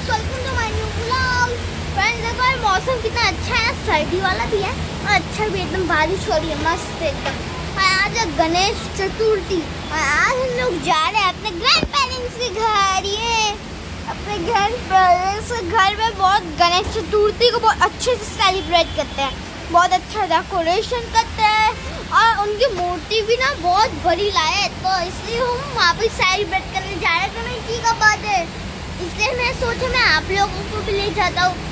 Guys, welcome to my new vlog. Friends देखो यार, मौसम कितना अच्छा है, सर्दी वाला भी है और अच्छा भी, एकदम बारिश हो रही है मस्त एकदम। और आज है गणेश चतुर्थी और आज हम लोग जा रहे हैं अपने ग्रैंड पेरेंट्स के घर। ये अपने ग्रैंड पेरेंट्स के घर में बहुत गणेश चतुर्थी को बहुत अच्छे से सेलिब्रेट करते हैं, बहुत अच्छा डेकोरेशन करते हैं और उनकी मूर्ति भी ना बहुत बड़ी लाए है, तो इसलिए हम वहाँ पे सेलिब्रेट करने जा रहे हैं। तो मैं ठीक है बात है, इसलिए मैं सोचा मैं आप लोगों को भी ले जाता हूँ।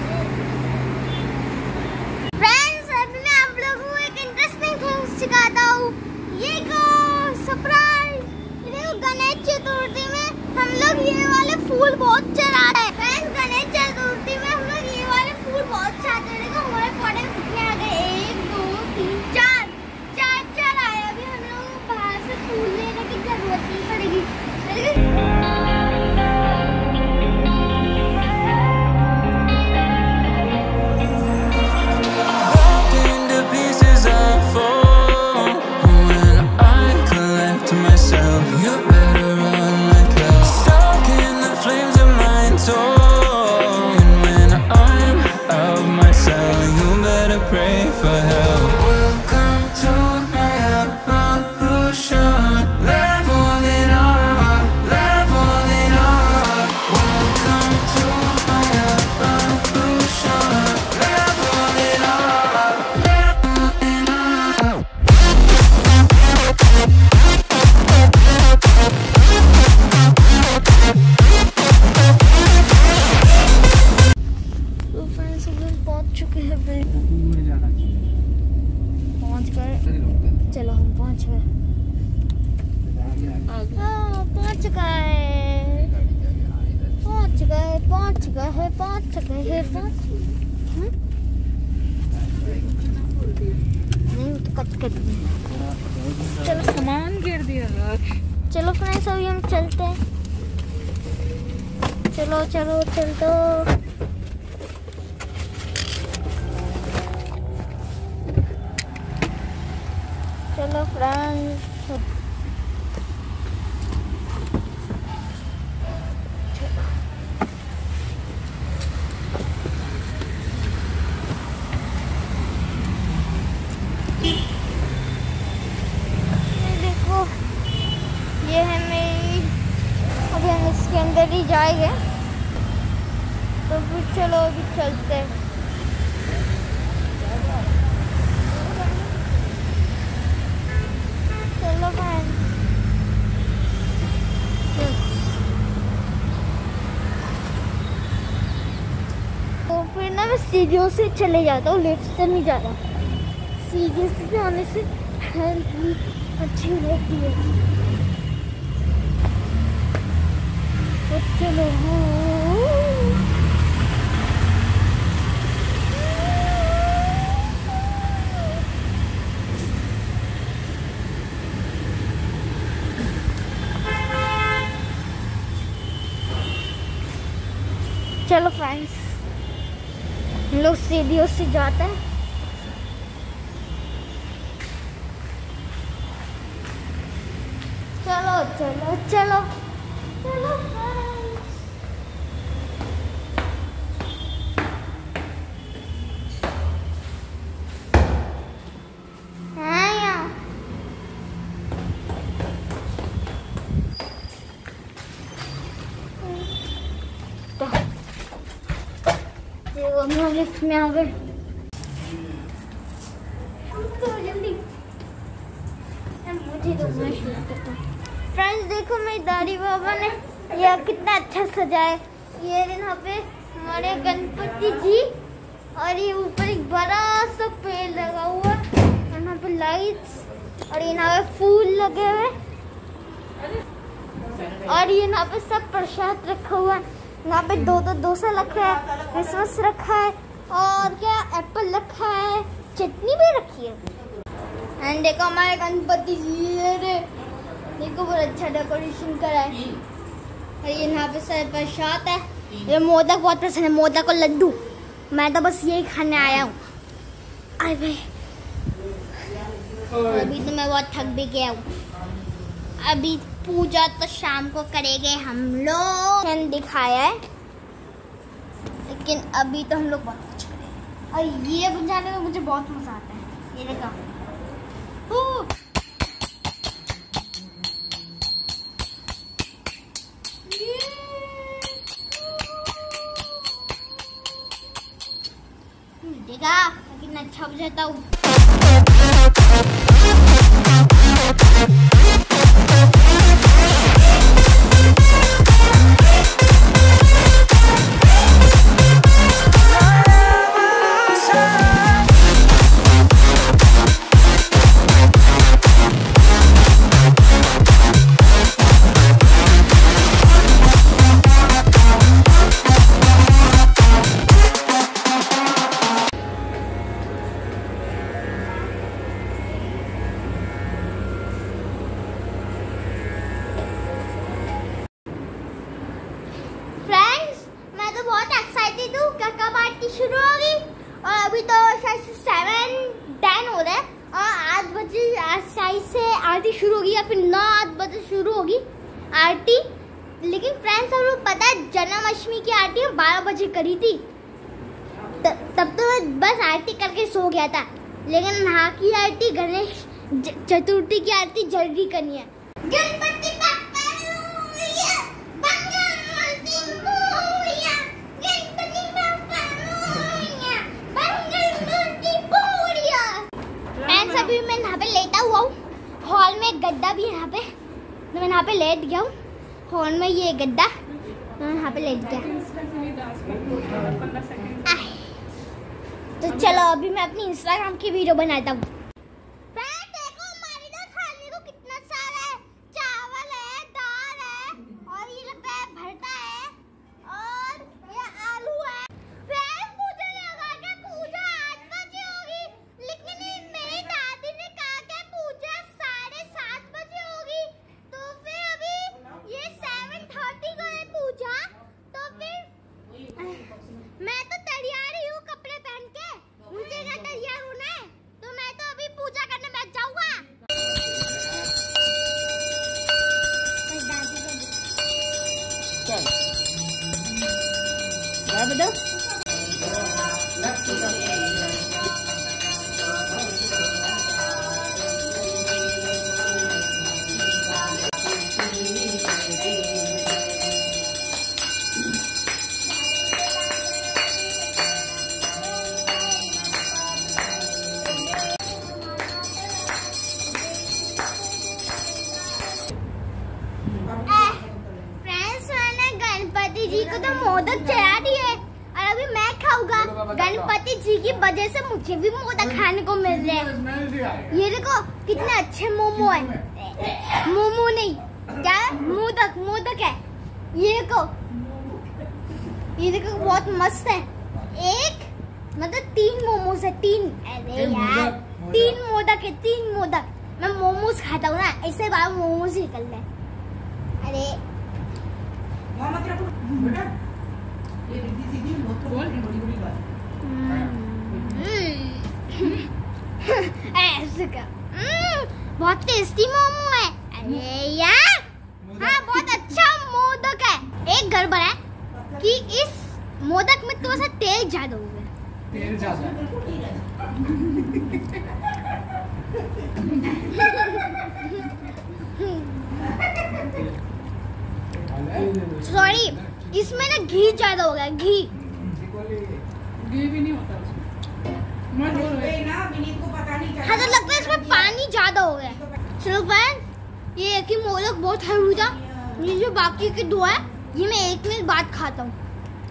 फ्रेंड्स अभी मैं आप लोगों को एक इंटरेस्टिंग थिंग सिखाता हूँ। ये सरप्राइज, देखो गणेश चतुर्थी में हम लोग ये वाले फूल बहुत चढ़ा रहे हैं। फ्रेंड्स गणेश चतुर्थी में हम लोग ये वाले फूल बहुत चढ़ाते हैं। देखो हमारे पौधे में कितने आ गए, 1 2 3 4 आए। अभी हम लोगों को बाहर से फूल लेने की जरूरत नहीं पड़ेगी। चलो हम पहुंच गए, नहीं तो कट चलो सामान गिर दिया। चलो फ्रेंड्स अभी हम चलते हैं। चलो चल दो। चलो फ्रेंड्स देखो, ये है मेरी, अभी हम इसके अंदर ही जाएंगे, तो फिर चलो अभी चलते हैं। चलो तो फिर ना मैं सीढ़ियों से चले जाता हूँ, लिफ्ट से नहीं जाता। सीढ़ी से आने से हेल्थ भी अच्छी रहती है। तो चलो चलो फ्रेंड्स, हम लोग सीढ़ियों से जाते हैं। चलो फ्रेंड्स, हम लिफ्ट में आ गए। तो जल्दी मुझे तो मैं शूट करता हूँ। फ्रेंड्स देखो मेरी दादी बाबा ने यह कितना अच्छा सजाया। ये यहाँ पे हमारे गणपति जी और ये ऊपर एक बड़ा सा पेड़ लगा हुआ, यहाँ पे लाइट्स और यहाँ पे फूल लगे हुए और ये यहाँ पे सब प्रसाद रखा हुआ है। यहाँ पे 2 डोसा रखा है, क्रिसमस रखा है और क्या एप्पल रखा है, चटनी भी रखी है। एंड देखो हमारे गणपति जी, देखो बहुत अच्छा डेकोरेशन करा है। और ये यहाँ पे सब प्रसाद है। ये मोदक बहुत पसंद है, मोदक और लड्डू। मैं तो बस यही खाने आया हूँ। अभी तो मैं बहुत थक भी गया हूँ। अभी पूजा तो शाम को करेंगे हम लोग। दिखाया है लेकिन अभी तो हम लोग बहुत कुछ करें और ये बुझाने में मुझे बहुत मजा आता है। ये देखा देखा कितना अच्छा बुझाता हूँ। कब आरती शुरू होगी और अभी तो शायद से 7:10 हो रहा है और 8 बजे शायद से आरती शुरू होगी या फिर 9-8 बजे शुरू होगी आरती। लेकिन फ्रेंड्स हम लोग पता है जन्माष्टमी की आरती 12 बजे करी थी, तब तो बस आरती करके सो गया था। लेकिन यहाँ की आरती गणेश चतुर्थी की आरती जल्दी करनी है। गणपति अभी मैं यहाँ पे लेटा हुआ हूँ, हॉल में गद्दा भी यहाँ पे, तो मैं यहाँ पे लेट गया हूँ हॉल में। ये गद्दा मैं यहाँ पे लेट गया। तो चलो अभी मैं अपनी इंस्टाग्राम की वीडियो बनाता हूँ। देखो हमारे इधर खाने को कितना सारा है, चावल है, दाल है और ये लगता है भरता है और ये आलू है। मुझे लगा कि पूजा 8 बजे होगी, लेकिन मेरी दादी ने कहा कि पूजा 7:30 बजे होगी। तो फिर अभी ये 7:30 को है पूजा। तो फिर मैं तो तैयार ही हूँ कपड़े पहन के, मुझे क्या तैयार होना है, तो मैं तो अभी पूजा करने बैठ जाऊंगा। गणपति जी को तो मोदक चढ़ा दिए और अभी मैं खाऊंगा। गणपति जी की वजह से मुझे भी मोदक खाने को मिल रहे हैं। ये देखो कितने अच्छे मोमो है, मोमो नहीं क्या मोदक, मोदक है। ये देखो बहुत मस्त है। एक मतलब 3 मोमोज है, 3। अरे यार 3 मोदक है, 3 मोदक। मैं मोमोज खाता हूँ ना, ऐसे बार मोमोज ही निकल रहे। अरे बहुत टेस्टी मोमो है। अरे यार हाँ बहुत अच्छा मोदक है। एक गड़बड़ है कि इस मोदक में थोड़ा सा तेल ज्यादा हो गया। तेल ज्यादा सॉरी, इसमें ना घी ज्यादा हो गया। घी भी नहीं होता उसमें। हाँ तो लगता है इसमें पानी ज्यादा हो गया। चलो फ्रेंड ये एक ही मोदक बहुत है था, ये जो बाकी के 2 है ये मैं 1 मिनट बाद खाता हूँ।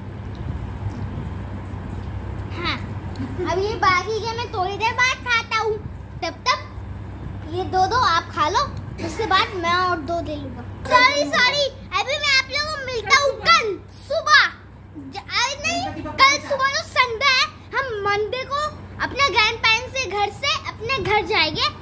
हाँ अब ये बाकी के मैं थोड़ी देर बाद खाता हूँ। तब तक ये 2 आप खा लो, उसके बाद मैं और 2 ले लूंगा। सॉरी अभी मैं आप लोगों को मिलता हूँ कल सुबह। नहीं कल सुबह तो संडे है, हम मंडे को अपने ग्रैंड पेरेंट्स के घर से अपने घर जाएंगे।